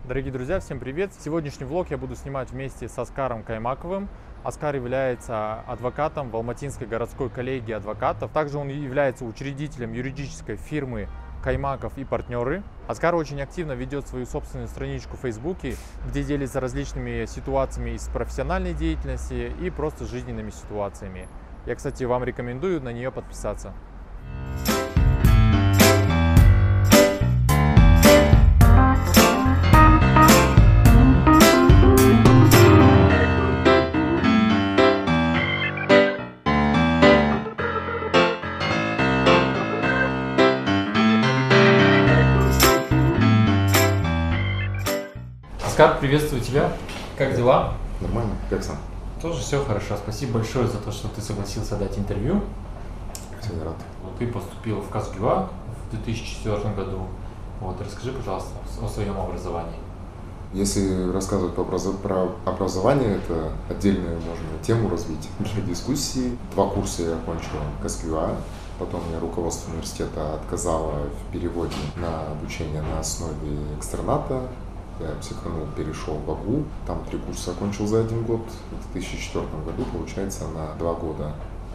Дорогие друзья, всем привет! Сегодняшний влог я буду снимать вместе с Оскаром Каймаковым. Оскар является адвокатом в Алматинской городской коллегии адвокатов. Также он является учредителем юридической фирмы Каймаков и партнеры. Оскар очень активно ведет свою собственную страничку в Фейсбуке, где делится различными ситуациями из профессиональной деятельности и просто жизненными ситуациями. Я, кстати, вам рекомендую на нее подписаться. Оскар, приветствую тебя. Как дела? Нормально, как сам? Тоже все хорошо. Спасибо большое за то, что ты согласился дать интервью. Всегда рад. Ты поступил в КазГЮА в 2004 году. Расскажи, пожалуйста, о своем образовании. Если рассказывать про образование, это отдельную можно тему развить для дискуссии. 2 курса я окончил КазГЮА, потом мне руководство университета отказало в переводе на обучение на основе экстерната. Я психанул, перешел в АГУ, там 3 курса окончил за 1 год. В 2004 году, получается, на 2 года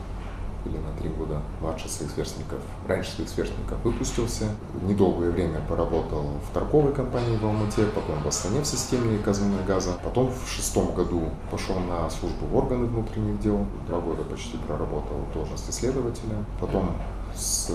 или на 3 года младше своих сверстников, раньше своих сверстников выпустился. Недолгое время поработал в торговой компании в Алмате, потом в Астане в системе Казмунайгаза. Потом в 2006 году пошел на службу в органы внутренних дел. 2 года почти проработал в должности следователя. Потом с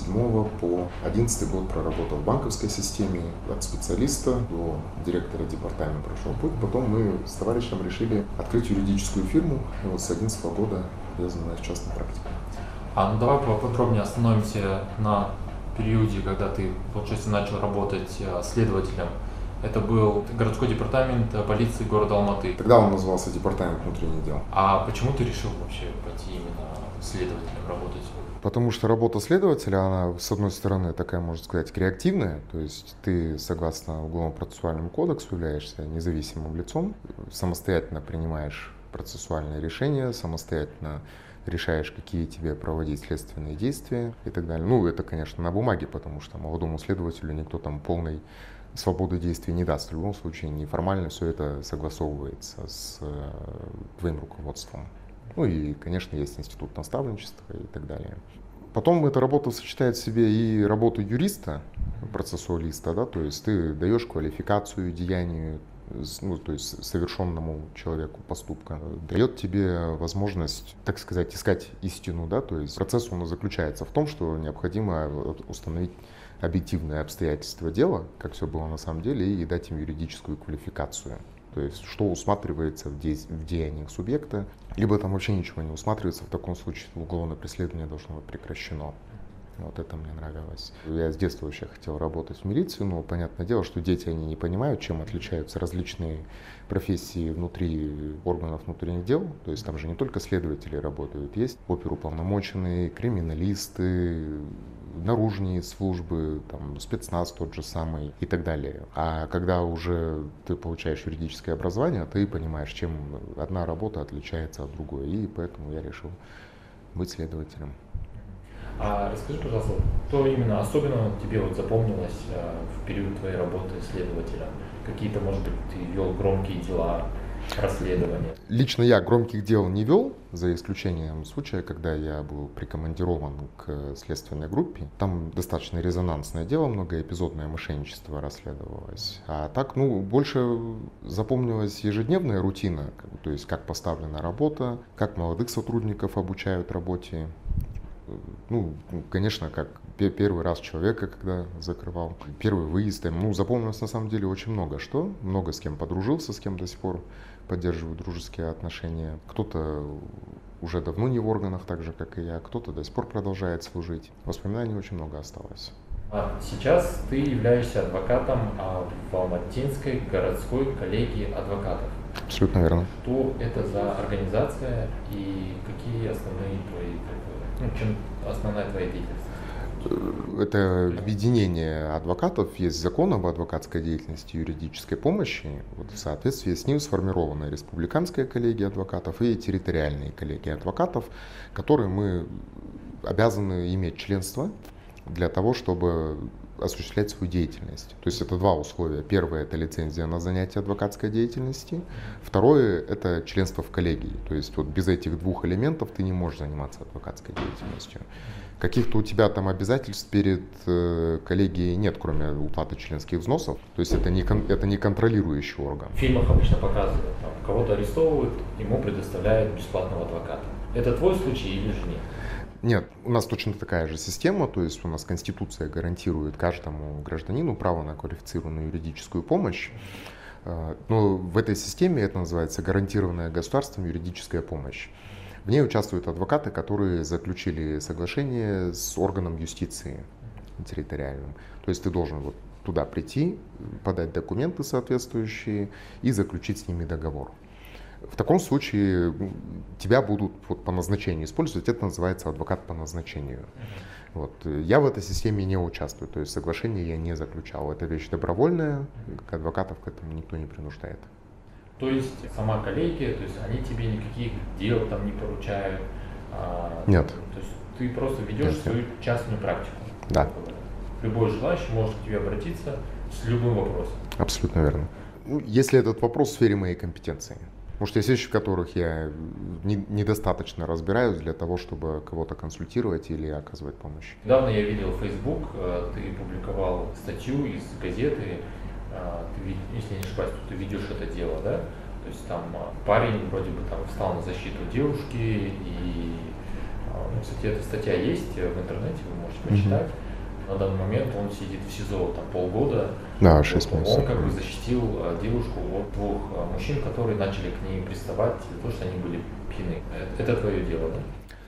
7 по 11 год проработал в банковской системе от специалиста до директора департамента прошел путь. Потом мы с товарищем решили открыть юридическую фирму. И с 11 года я занимаюсь частной практикой. Давай поподробнее остановимся на периоде, когда ты, получается, начал работать следователем. Это был городской департамент полиции города Алматы. Тогда он назывался департамент внутренних дел. А почему ты решил вообще пойти именно следователем работать? Потому что работа следователя, она, с одной стороны, такая, можно сказать, креативная, то есть ты, согласно Уголовно-процессуальному кодексу, являешься независимым лицом, самостоятельно принимаешь процессуальные решения, самостоятельно решаешь, какие тебе проводить следственные действия и так далее. Ну, это, конечно, на бумаге, потому что молодому следователю никто там полной свободы действий не даст. В любом случае, неформально все это согласовывается с твоим руководством. Ну и, конечно, есть институт наставничества и так далее. Потом эта работа сочетает в себе и работу юриста, процессуалиста, да, то есть ты даешь квалификацию деянию, ну, то есть совершенному человеку поступка, дает тебе возможность, так сказать, искать истину, да, то есть процесс он заключается в том, что необходимо установить объективные обстоятельства дела, как все было на самом деле, и дать им юридическую квалификацию. То есть, что усматривается в деяниях субъекта, либо там вообще ничего не усматривается, в таком случае уголовное преследование должно быть прекращено. Вот это мне нравилось. Я с детства вообще хотел работать в милиции, но понятное дело, что дети, они не понимают, чем отличаются различные профессии внутри органов внутренних дел. То есть там же не только следователи работают, есть оперуполномоченные, криминалисты, наружные службы, там, спецназ тот же самый и так далее. А когда уже ты получаешь юридическое образование, ты понимаешь, чем одна работа отличается от другой. И поэтому я решил быть следователем. А расскажи, пожалуйста, что именно особенно тебе запомнилось в период твоей работы следователя? Какие-то, может быть, ты вел громкие дела, расследования? Лично я громких дел не вел, за исключением случая, когда я был прикомандирован к следственной группе. Там достаточно резонансное дело, многоэпизодное мошенничество расследовалось. А так, больше запомнилась ежедневная рутина, то есть как поставлена работа, как молодых сотрудников обучают работе. Конечно, как первый раз человека, когда закрывал, первый выезд, запомнилось на самом деле очень много что. Много с кем подружился, с кем до сих пор поддерживаю дружеские отношения. Кто-то уже давно не в органах, так же, как и я, кто-то до сих пор продолжает служить. Воспоминаний очень много осталось. Сейчас ты являешься адвокатом в Алматинской городской коллегии адвокатов. Абсолютно верно. Что это за организация и какие основные твои, чем основная твоя деятельность? Это объединение адвокатов, есть закон об адвокатской деятельности и юридической помощи. В соответствии с ним сформирована республиканская коллегия адвокатов и территориальные коллегии адвокатов, которые мы обязаны иметь членство для того, чтобы осуществлять свою деятельность. То есть это два условия. Первое – это лицензия на занятие адвокатской деятельности. Второе – это членство в коллегии. То есть вот без этих двух элементов ты не можешь заниматься адвокатской деятельностью. Каких-то у тебя там обязательств перед коллегией нет, кроме уплаты членских взносов. То есть это не контролирующий орган. В фильмах обычно показывают, там, кого-то арестовывают, ему предоставляют бесплатного адвоката. Это твой случай или же нет? Нет, у нас точно такая же система, то есть у нас Конституция гарантирует каждому гражданину право на квалифицированную юридическую помощь. Но в этой системе это называется гарантированная государством юридическая помощь. В ней участвуют адвокаты, которые заключили соглашение с органом юстиции территориальным. То есть ты должен вот туда прийти, подать документы соответствующие и заключить с ними договор. В таком случае тебя будут вот по назначению использовать, это называется адвокат по назначению. Вот. Я в этой системе не участвую, то есть соглашение я не заключал. Это вещь добровольная, адвокатов к этому никто не принуждает. То есть сама коллегия, то есть они тебе никаких дел там не поручают? Нет. То есть ты просто ведешь свою частную практику? Да. Любой желающий может к тебе обратиться с любым вопросом? Абсолютно верно. Если этот вопрос в сфере моей компетенции. Может, есть вещи, в которых я недостаточно разбираюсь для того, чтобы кого-то консультировать или оказывать помощь. Недавно я видел в Facebook, ты публиковал статью из газеты, ты, если не ошибаюсь, ты ведешь это дело, да? То есть там парень вроде бы там встал на защиту девушки, и, кстати, эта статья есть в интернете, вы можете почитать. На данный момент он сидит в СИЗО там полгода. Да, 6 месяцев. Он как бы защитил девушку от двух мужчин, которые начали к ней приставать за то, что они были пьяны. Это твое дело, да?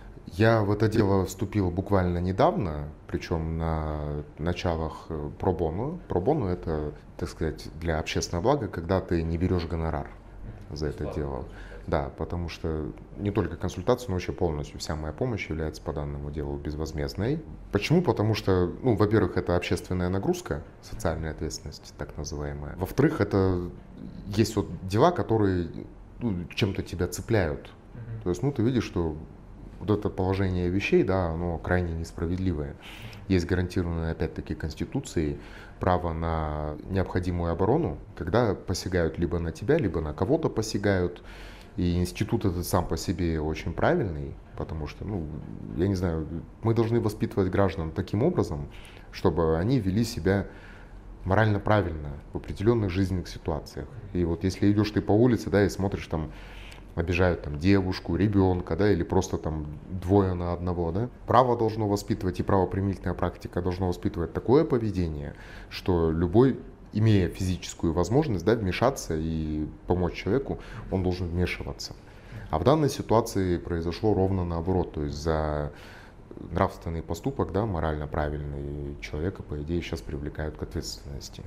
Я в это дело вступил буквально недавно, причем на началах пробоно. Пробоно — это, так сказать, для общественного блага, когда ты не берешь гонорар за это дело. Да, потому что не только консультация, но вообще полностью вся моя помощь является по данному делу безвозмездной. Почему? Потому что, во-первых, это общественная нагрузка, социальная ответственность, так называемая. Во-вторых, это есть вот дела, которые чем-то тебя цепляют. То есть, ты видишь, что вот это положение вещей, да, оно крайне несправедливое. Есть гарантированное, опять-таки, Конституцией право на необходимую оборону, когда посягают либо на тебя, либо на кого-то посягают. И институт этот сам по себе очень правильный, потому что, я не знаю, мы должны воспитывать граждан таким образом, чтобы они вели себя морально правильно в определенных жизненных ситуациях. И вот если идешь ты по улице, да, и смотришь, там обижают там девушку, ребенка, да, или просто там двое на одного, да, право должно воспитывать, и правоприменительная практика должно воспитывать такое поведение, что любой, имея физическую возможность, да, вмешаться и помочь человеку, он должен вмешиваться. А в данной ситуации произошло ровно наоборот, то есть за нравственный поступок, да, морально правильный человека, по идее, сейчас привлекают к ответственности.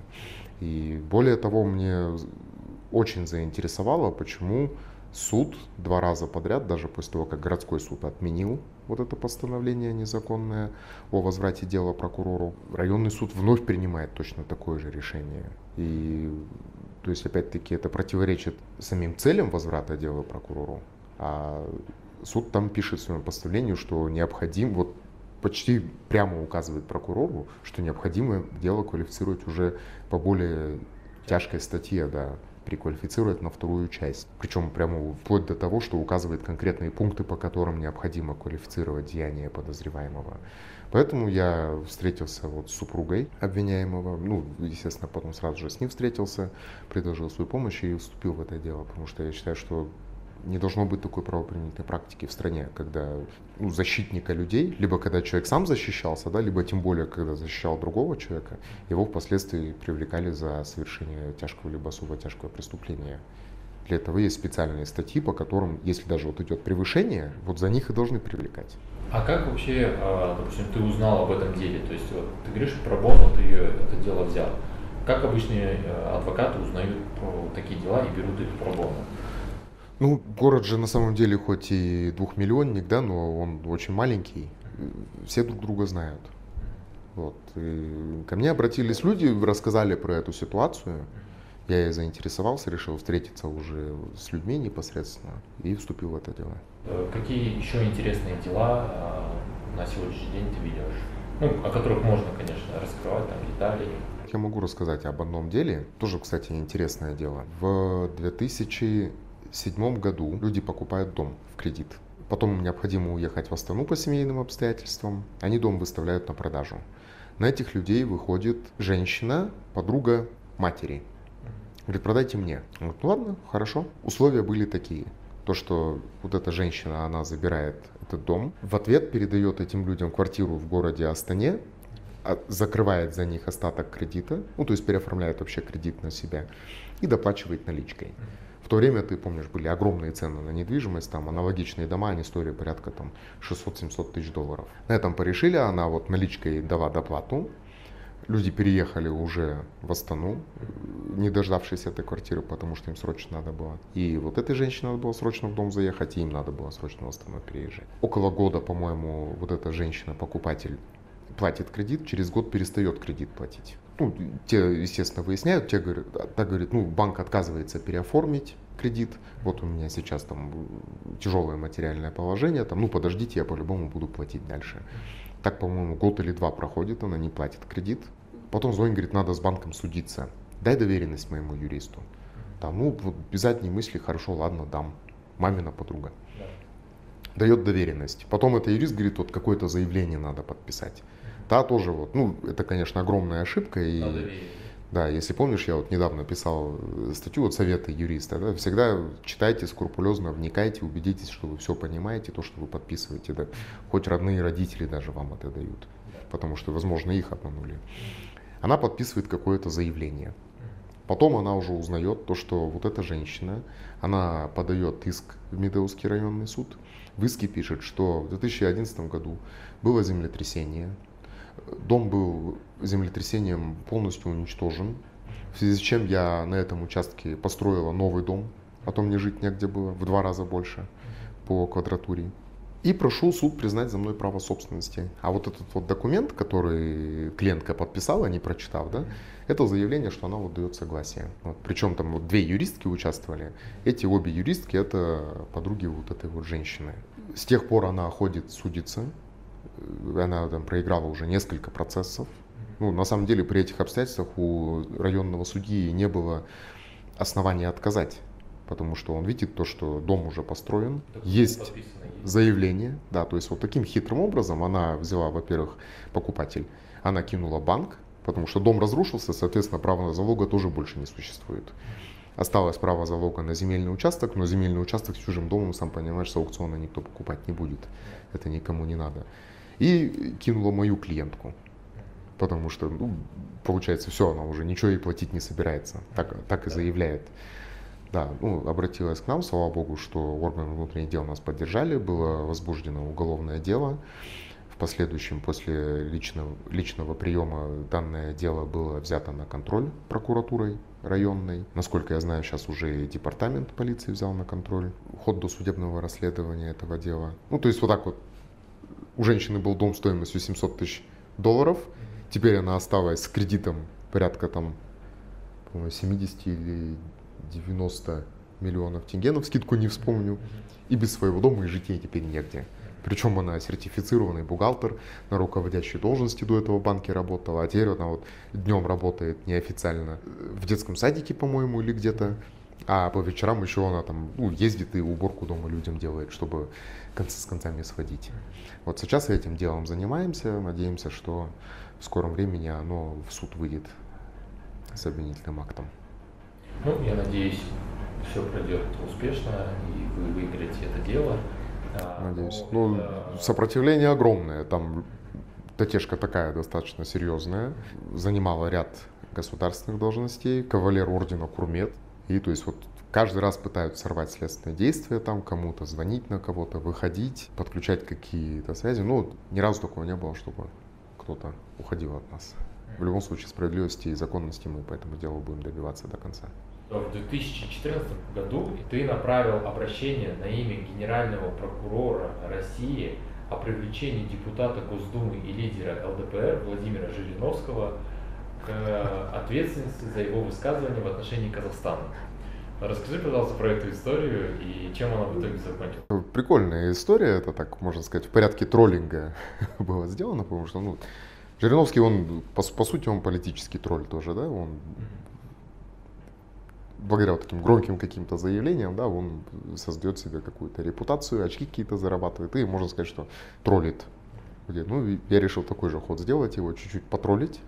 И более того, мне очень заинтересовало, почему суд 2 раза подряд, даже после того, как городской суд отменил вот это постановление незаконное о возврате дела прокурору, районный суд вновь принимает точно такое же решение. И, то есть, опять-таки, это противоречит самим целям возврата дела прокурору, а суд там пишет в своем постановлении, что необходим, вот почти прямо указывает прокурору, что необходимо дело квалифицировать уже по более тяжкой статье, да, переквалифицировать на 2-ю часть. Причем прямо вплоть до того, что указывает конкретные пункты, по которым необходимо квалифицировать деяние подозреваемого. Поэтому я встретился вот с супругой обвиняемого, естественно, потом сразу же с ним встретился, предложил свою помощь и вступил в это дело, потому что я считаю, что не должно быть такой правоприменительной практики в стране, когда защитника людей, либо когда человек сам защищался, да, либо тем более, когда защищал другого человека, его впоследствии привлекали за совершение тяжкого либо особо тяжкого преступления. Для этого есть специальные статьи, по которым, если даже вот идет превышение, вот за них и должны привлекать. А как вообще, допустим, ты узнал об этом деле? То есть вот, ты говоришь, пробоно ты это дело взял. Как обычные адвокаты узнают про такие дела и берут их пробоно? Город же на самом деле хоть и 2-миллионник, да, но он очень маленький, все друг друга знают. Вот. И ко мне обратились люди, рассказали про эту ситуацию, я и заинтересовался, решил встретиться уже с людьми непосредственно и вступил в это дело. Какие еще интересные дела на сегодняшний день ты ведешь? ну, о которых можно, конечно, раскрывать там детали. Я могу рассказать об одном деле, тоже, кстати, интересное дело. В 2007 году люди покупают дом в кредит. Потом им необходимо уехать в Астану по семейным обстоятельствам. Они дом выставляют на продажу. На этих людей выходит женщина, подруга матери. Говорит, продайте мне. Он говорит, ну ладно, хорошо. Условия были такие. То, что вот эта женщина, она забирает этот дом, в ответ передает этим людям квартиру в городе Астане, закрывает за них остаток кредита, ну то есть переоформляет вообще кредит на себя и доплачивает наличкой. В то время, ты помнишь, были огромные цены на недвижимость, там аналогичные дома, они стоили порядка там 600-700 тысяч долларов. На этом порешили, она вот наличкой дала доплату, люди переехали уже в Астану, не дождавшись этой квартиры, потому что им срочно надо было. И вот этой женщине надо было срочно в дом заехать, и им надо было срочно в Астану переезжать. Около года, по-моему, вот эта женщина-покупатель платит кредит, через год перестает кредит платить. Ну, те, естественно, выясняют, те говорят, так говорит, ну, банк отказывается переоформить кредит, вот у меня сейчас там тяжелое материальное положение, там, ну, подождите, я по-любому буду платить дальше. Так, по-моему, год или два проходит, она не платит кредит. Потом звонит, говорит, надо с банком судиться, дай доверенность моему юристу. Там, ну, вот без задней мысли, хорошо, ладно, дам, мамина подруга. Дает доверенность. Потом это юрист говорит, вот какое-то заявление надо подписать. Да, тоже вот, ну, это, конечно, огромная ошибка. И, да, если помнишь, я вот недавно писал статью, вот советы юриста, да, всегда читайте скрупулезно, вникайте, убедитесь, что вы все понимаете, то, что вы подписываете, да, хоть родные родители даже вам это дают, потому что, возможно, их обманули. Она подписывает какое-то заявление. Потом она уже узнает то, что вот эта женщина, она подает иск в Медеузский районный суд. В иске пишет, что в 2011 году было землетрясение, дом был землетрясением полностью уничтожен, в связи с чем я на этом участке построила новый дом, а то мне жить негде было, в 2 раза больше по квадратуре. И прошу суд признать за мной право собственности. А вот этот вот документ, который клиентка подписала, не прочитав, да, это заявление, что она вот дает согласие. Вот. Причем там вот 2 юристки участвовали. Эти обе юристки — это подруги вот этой вот женщины. С тех пор она ходит судиться. Она там проиграла уже несколько процессов. Ну, на самом деле при этих обстоятельствах у районного судьи не было основания отказать. Потому что он видит то, что дом уже построен, есть заявление, да, то есть вот таким хитрым образом она взяла, во-первых, покупатель, она кинула банк, потому что дом разрушился, соответственно, права залога тоже больше не существует. Осталось право залога на земельный участок, но земельный участок с чужим домом, сам понимаешь, с аукциона никто покупать не будет, это никому не надо. И кинула мою клиентку, потому что, ну, получается, все, она уже ничего ей платить не собирается, так и заявляет. Да, ну, обратилась к нам, слава богу, что органы внутренних дел нас поддержали, было возбуждено уголовное дело. В последующем, после личного приема, данное дело было взято на контроль прокуратурой районной. Насколько я знаю, сейчас уже и департамент полиции взял на контроль ход досудебного расследования этого дела. Ну, то есть вот так вот, у женщины был дом стоимостью 700 тысяч долларов, теперь она осталась с кредитом порядка там, по-моему, 70 или 90 миллионов тенге, но вскидку не вспомню, и без своего дома, и жить ей теперь негде. Причем она сертифицированный бухгалтер, на руководящей должности до этого в банке работала, а теперь она вот днем работает неофициально в детском садике, по-моему, или где-то, а по вечерам еще она там, ну, ездит и уборку дома людям делает, чтобы концы с концами сводить. Вот сейчас этим делом занимаемся, надеемся, что в скором времени оно в суд выйдет с обвинительным актом. Ну, я надеюсь, все пройдет успешно, и вы выиграете это дело. Надеюсь. Ну, сопротивление огромное. Там Татешка такая достаточно серьезная. Занимала ряд государственных должностей, кавалер ордена Курмет. И то есть вот каждый раз пытаются сорвать следственные действия, там кому-то звонить на кого-то, выходить, подключать какие-то связи. Ну, ни разу такого не было, чтобы кто-то уходил от нас. В любом случае, справедливости и законности мы по этому делу будем добиваться до конца. В 2014 году ты направил обращение на имя генерального прокурора России о привлечении депутата Госдумы и лидера ЛДПР Владимира Жириновского к ответственности за его высказывания в отношении Казахстана. Расскажи, пожалуйста, про эту историю и чем она в итоге закончилась. Прикольная история, это так, можно сказать, в порядке троллинга было сделано, потому что, ну, Жириновский, он, по сути, он политический тролль тоже, да, он благодаря вот таким громким каким-то заявлениям, да, он создает себе какую-то репутацию, очки какие-то зарабатывает, и можно сказать, что троллит. Ну, и я решил такой же ход сделать, его чуть-чуть потроллить.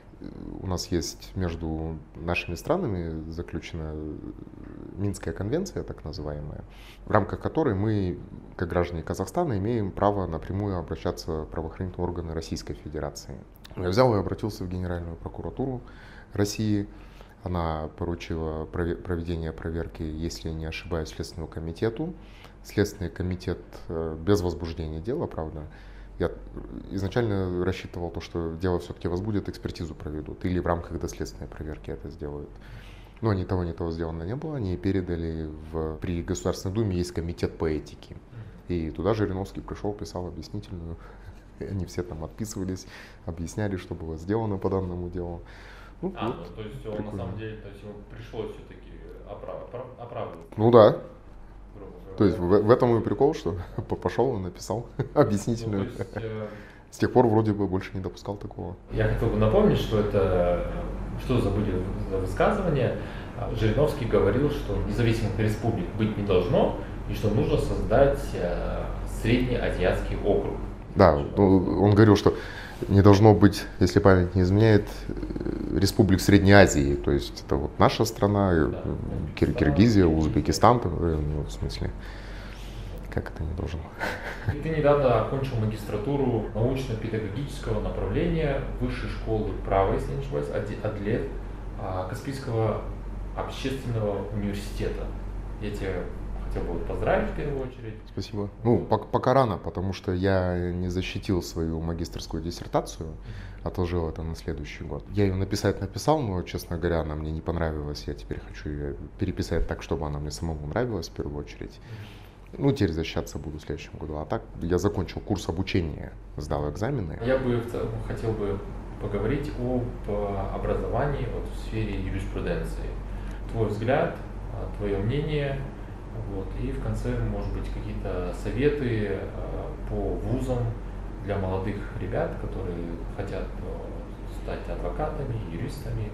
У нас есть между нашими странами заключена Минская конвенция, так называемая, в рамках которой мы, как граждане Казахстана, имеем право напрямую обращаться в правоохранительные органы Российской Федерации. Я взял и обратился в Генеральную прокуратуру России. Она поручила проведение проверки, если не ошибаюсь, Следственному комитету. Следственный комитет без возбуждения дела, правда. Я изначально рассчитывал то, что дело все-таки возбудят, экспертизу проведут или в рамках доследственной проверки это сделают. Но ни того сделано не было. Они передали при Государственной Думе есть комитет по этике. И туда Жириновский пришел, писал объяснительную. Они все там отписывались, объясняли, что было сделано по данному делу. Ну, ну, то есть он на самом деле, то есть ему пришлось все-таки оправдываться. Ну да. То есть в этом и прикол, что пошел и написал объяснительную. Ну, то есть, с тех пор вроде бы больше не допускал такого. Я хотел бы напомнить, что что за высказывание. Жириновский говорил, что независимых республик быть не должно, и что нужно создать среднеазиатский округ. Да, он говорил, что не должно быть, если память не изменяет, республик Средней Азии. То есть это вот наша страна, да, Киргизия, Узбекистан, в смысле, как это не должно. И ты недавно окончил магистратуру научно-педагогического направления Высшей школы права, если не ошибаюсь, АДЛЕТ, Каспийского общественного университета. Я тебя хотел бы поздравить в первую очередь. Спасибо. Ну, пока рано, потому что я не защитил свою магистерскую диссертацию, отложил это на следующий год. Я ее написал, но, честно говоря, она мне не понравилась. Я теперь хочу ее переписать так, чтобы она мне самому нравилась в первую очередь. Ну, теперь защищаться буду в следующем году. А так, я закончил курс обучения, сдал экзамены. Я бы хотел бы поговорить об образовании в сфере юриспруденции. Твой взгляд, твое мнение. Вот. И в конце, может быть, какие-то советы по вузам для молодых ребят, которые хотят стать адвокатами, юристами.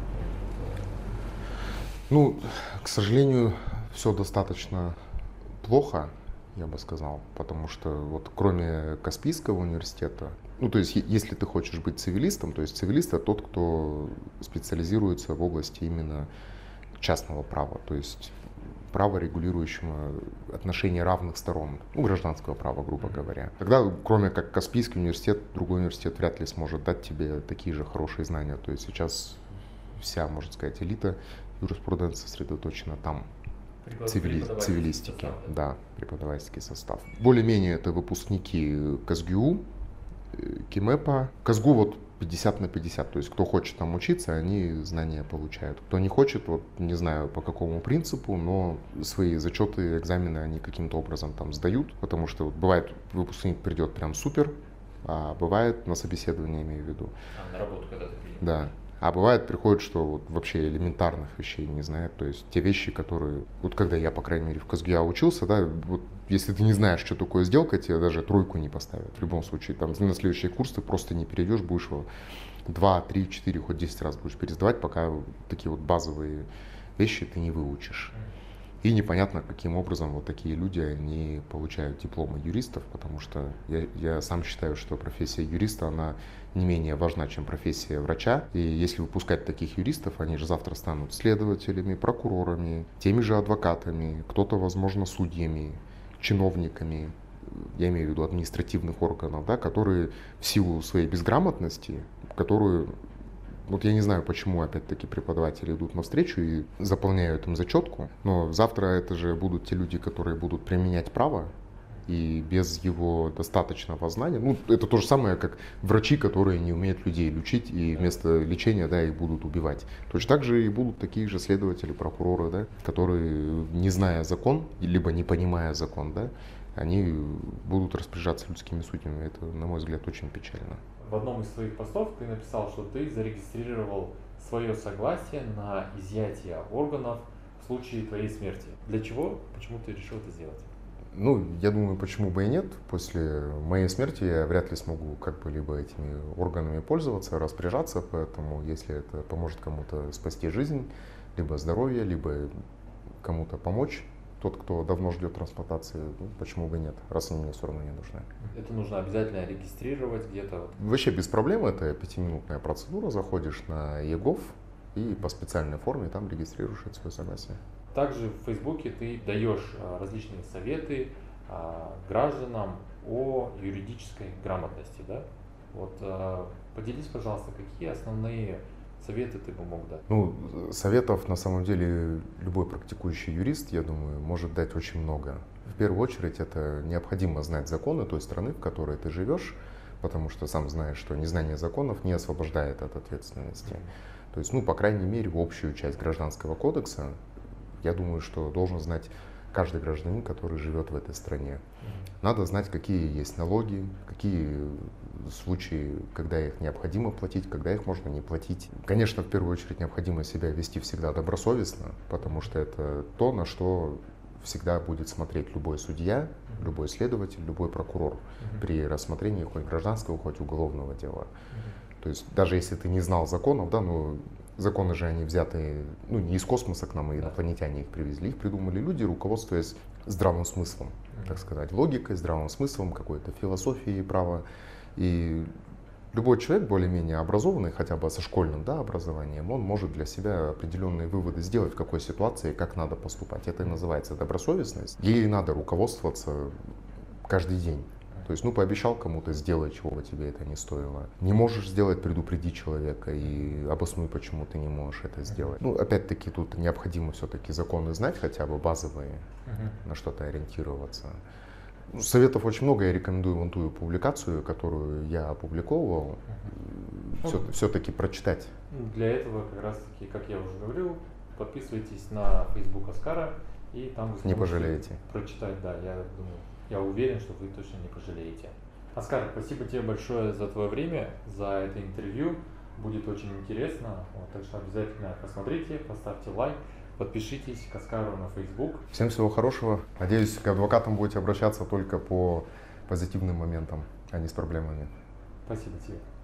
Ну, к сожалению, все достаточно плохо, я бы сказал, потому что вот кроме Каспийского университета, ну, то есть если ты хочешь быть цивилистом, то есть цивилист — это тот, кто специализируется в области именно частного права, то есть права, регулирующего отношения равных сторон, ну, гражданского права, грубо говоря. Тогда, кроме как Каспийский университет, другой университет вряд ли сможет дать тебе такие же хорошие знания. То есть сейчас вся, можно сказать, элита юриспруденции сосредоточена там. Цивилистики, да, преподавательский состав. Более-менее это выпускники КСГУ, КИМЭПа. КСГУ вот 50 на 50, то есть кто хочет там учиться, они знания получают. Кто не хочет, вот не знаю по какому принципу, но свои зачеты, экзамены они каким-то образом там сдают, потому что вот бывает выпускник придет прям супер, а бывает на собеседование, имею в виду. На работу когда ты приедешь. Да. А бывает, приходит, что вот вообще элементарных вещей не знает. То есть те вещи, которые... Вот когда я, по крайней мере, в КСГУ учился, да, вот если ты не знаешь, что такое сделка, тебе даже тройку не поставят. В любом случае, там на следующий курс ты просто не перейдешь, будешь его 2, 3, 4, хоть 10 раз будешь пересдавать, пока такие вот базовые вещи ты не выучишь. И непонятно, каким образом вот такие люди, они получают дипломы юристов, потому что я сам считаю, что профессия юриста, она не менее важна, чем профессия врача. И если выпускать таких юристов, они же завтра станут следователями, прокурорами, теми же адвокатами, кто-то, возможно, судьями, чиновниками, я имею в виду административных органов, да, которые в силу своей безграмотности, которую... Вот я не знаю, почему, опять-таки, преподаватели идут навстречу и заполняют им зачетку, но завтра это же будут те люди, которые будут применять право, и без его достаточного знания, ну, это то же самое, как врачи, которые не умеют людей лечить, и вместо лечения, да, их будут убивать. Точно так же и будут такие же следователи, прокуроры, да, которые, не зная закон, либо не понимая закон, да, они будут распоряжаться людскими судьями. Это, на мой взгляд, очень печально. В одном из своих постов ты написал, что ты зарегистрировал свое согласие на изъятие органов в случае твоей смерти. Для чего? Почему ты решил это сделать? Ну, я думаю, почему бы и нет. После моей смерти я вряд ли смогу как бы либо этими органами пользоваться, распоряжаться, поэтому если это поможет кому-то спасти жизнь, либо здоровье, либо кому-то помочь, тот, кто давно ждет трансплантации, ну, почему бы и нет, раз они мне все равно не нужны. Это нужно обязательно регистрировать где-то. Вообще без проблем, это 5-минутная процедура, заходишь на ЕГОВ и по специальной форме там регистрируешь это свое согласие. Также в Фейсбуке ты даешь различные советы гражданам о юридической грамотности, да? Вот поделись, пожалуйста, какие основные советы ты бы мог дать? Ну, советов на самом деле любой практикующий юрист, я думаю, может дать очень много. В первую очередь это необходимо знать законы той страны, в которой ты живешь, потому что сам знаешь, что незнание законов не освобождает от ответственности. То есть, ну, по крайней мере, общую часть Гражданского кодекса, я думаю, что должен знать каждый гражданин, который живет в этой стране. Надо знать, какие есть налоги, какие случаи, когда их необходимо платить, когда их можно не платить. Конечно, в первую очередь необходимо себя вести всегда добросовестно, потому что это то, на что всегда будет смотреть любой судья, любой следователь, любой прокурор при рассмотрении хоть гражданского, хоть уголовного дела. То есть даже если ты не знал законов, да, ну, законы же они взяты, ну, не из космоса к нам, и инопланетяне их привезли, их придумали люди, руководствуясь здравым смыслом, так сказать, логикой, здравым смыслом, какой-то философией права. И любой человек более-менее образованный, хотя бы со школьным, да, образованием, он может для себя определенные выводы сделать, в какой ситуации, как надо поступать. Это и называется добросовестность. Ей надо руководствоваться каждый день. То есть, ну, пообещал кому-то, сделай, чего бы тебе это не стоило. Не можешь сделать, предупреди человека и обоснуй, почему ты не можешь это сделать. Ну, опять-таки, тут необходимо все-таки законы знать, хотя бы базовые, на что-то ориентироваться. Ну, советов очень много, я рекомендую вон ту публикацию, которую я опубликовывал, все-таки прочитать. Для этого, как раз таки, как я уже говорил, подписывайтесь на Facebook Оскара, и там вы Не пожалеете. Прочитать, да, я думаю. Я уверен, что вы точно не пожалеете. Оскар, спасибо тебе большое за твое время, за это интервью. Будет очень интересно. Вот, так что обязательно посмотрите, поставьте лайк, подпишитесь к Оскару на Facebook. Всем всего хорошего. Надеюсь, к адвокатам будете обращаться только по позитивным моментам, а не с проблемами. Спасибо тебе.